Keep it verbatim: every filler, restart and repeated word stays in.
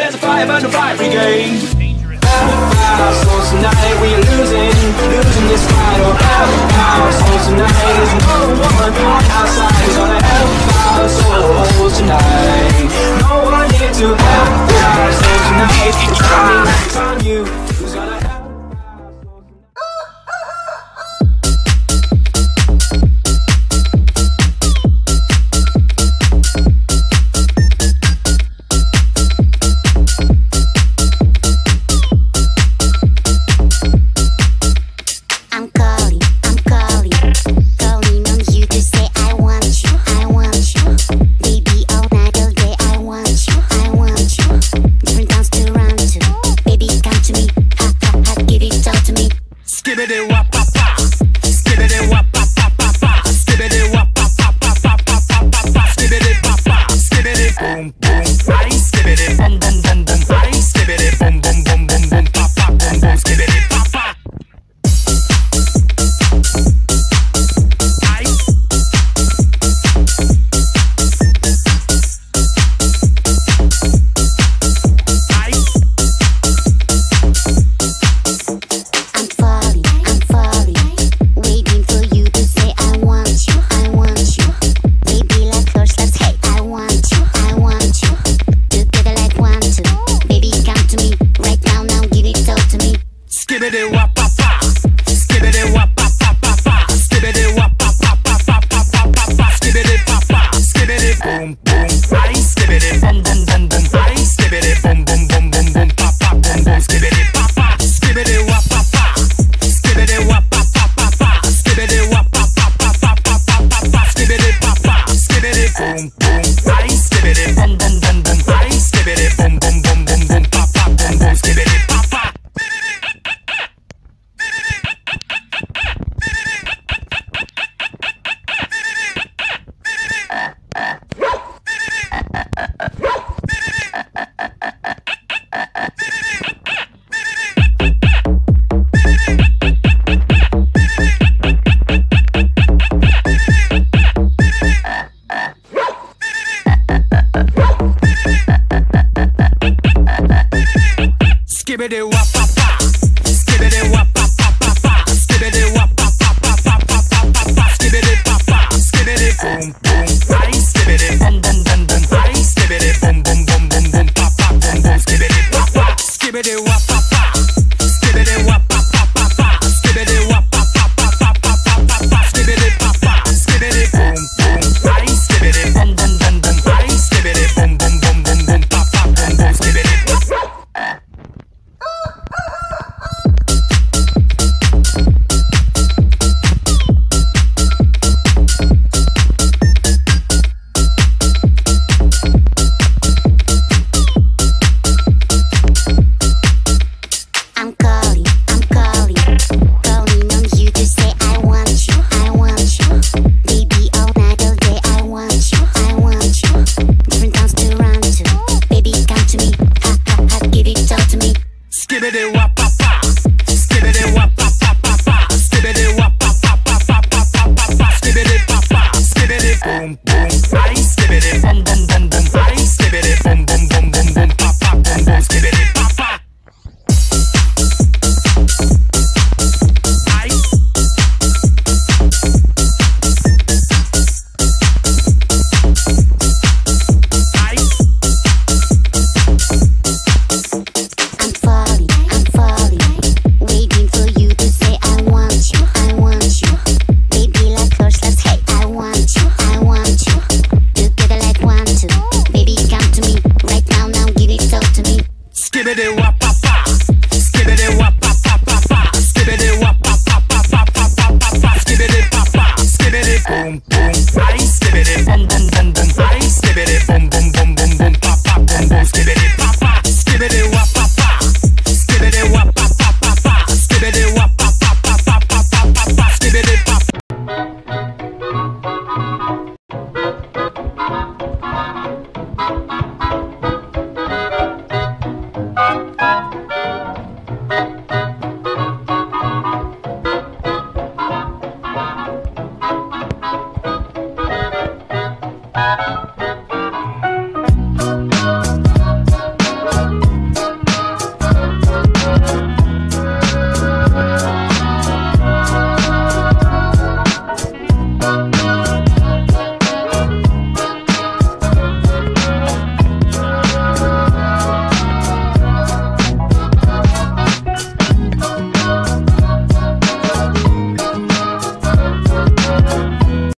there's a fire, but no fire brigade. So tonight we are losing, losing this fight. Oh, hellfire. So tonight there's no one outside who's gonna help our souls tonight. No one here to help our souls tonight. It's on you, who's gonna help? Skibbity wop pop pop, skibbity wop pop pop pop pop, skibbity wop pop pop pop pop pop pop pop, skibbity pop pop, skibbity boom boom, I skibbity boom boom boom boom, I skibbity boom boom boom boom boom, pop pop boom boom, skibbity pop pop, skibbity wop pop pop, skibbity wop pop pop pop pop, skibbity wop pop pop pop pop pop pop pop, skibbity pop pop, skibbity boom boom, I skibbity boom boom boom boom, I skibbity boom boom boom boom boom, pop pop boom boom, skibbity pop pop. Skibbity wop pop pop, skibbity wop pop pop pop pop, skibbity wop pop pop pop pop pop pop pop pop, skibbity pop pop, skibbity boom boom, I skibbity boom boom boom boom, I skibbity boom boom boom boom boom, pop pop boom boom, skibbity pop pop. Skibbity wop.